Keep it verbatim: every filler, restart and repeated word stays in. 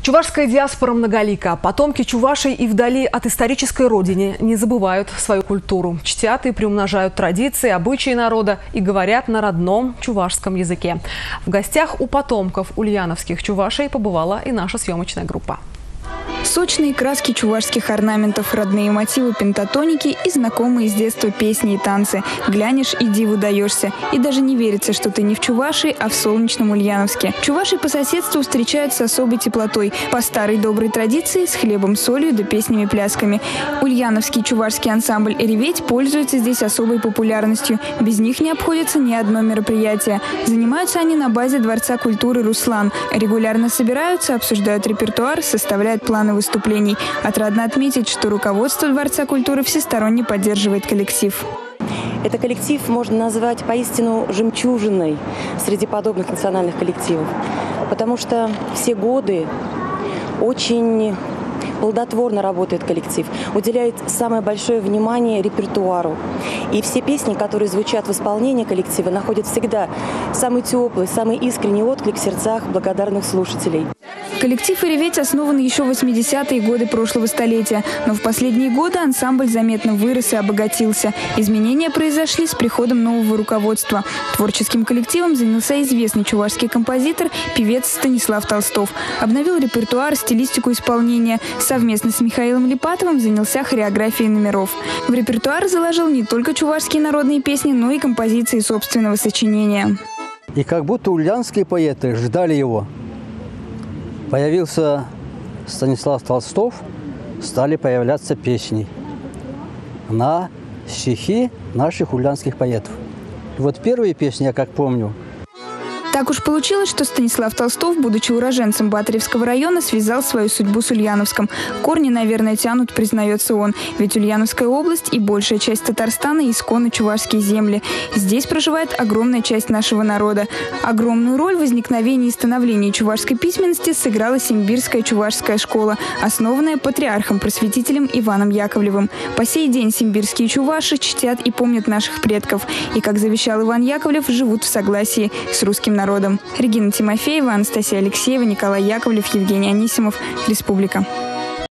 Чувашская диаспора многолика. Потомки чувашей и вдали от исторической родины не забывают свою культуру. Чтят и приумножают традиции, обычаи народа и говорят на родном чувашском языке. В гостях у потомков ульяновских чувашей побывала и наша съемочная группа. Сочные краски чувашских орнаментов, родные мотивы пентатоники и знакомые с детства песни и танцы. Глянешь и диву даешься. И даже не верится, что ты не в Чувашии, а в солнечном Ульяновске. Чуваши по соседству встречают с особой теплотой. По старой доброй традиции, с хлебом, солью да песнями-плясками. Ульяновский чувашский ансамбль «Реветь» пользуется здесь особой популярностью. Без них не обходится ни одно мероприятие. Занимаются они на базе Дворца культуры «Руслан». Регулярно собираются, обсуждают репертуар, составляют планы выступлений. Отрадно отметить, что руководство Дворца культуры всесторонне поддерживает коллектив. Это коллектив можно назвать поистину жемчужиной среди подобных национальных коллективов, потому что все годы очень плодотворно работает коллектив, уделяет самое большое внимание репертуару. И все песни, которые звучат в исполнении коллектива, находят всегда самый теплый, самый искренний отклик в сердцах благодарных слушателей. Коллектив «Реветь» основан еще в восьмидесятые годы прошлого столетия, но в последние годы ансамбль заметно вырос и обогатился. Изменения произошли с приходом нового руководства. Творческим коллективом занялся известный чувашский композитор, певец Станислав Толстов. Обновил репертуар, стилистику исполнения. Совместно с Михаилом Липатовым занялся хореографией номеров. В репертуар заложил не только чувашские народные песни, но и композиции собственного сочинения. И как будто ульяновские поэты ждали его. Появился Станислав Толстов, стали появляться песни на стихи наших ульяновских поэтов. И вот первые песни, я как помню. Так уж получилось, что Станислав Толстов, будучи уроженцем Батаревского района, связал свою судьбу с Ульяновском. Корни, наверное, тянут, признается он. Ведь Ульяновская область и большая часть Татарстана исконно чувашские земли. Здесь проживает огромная часть нашего народа. Огромную роль в возникновении и становлении чувашской письменности сыграла Симбирская чувашская школа, основанная патриархом-просветителем Иваном Яковлевым. По сей день симбирские чуваши чтят и помнят наших предков. И, как завещал Иван Яковлев, живут в согласии с русским народом. Регина Тимофеева, Анастасия Алексеева, Николай Яковлев, Евгений Анисимов. Республика.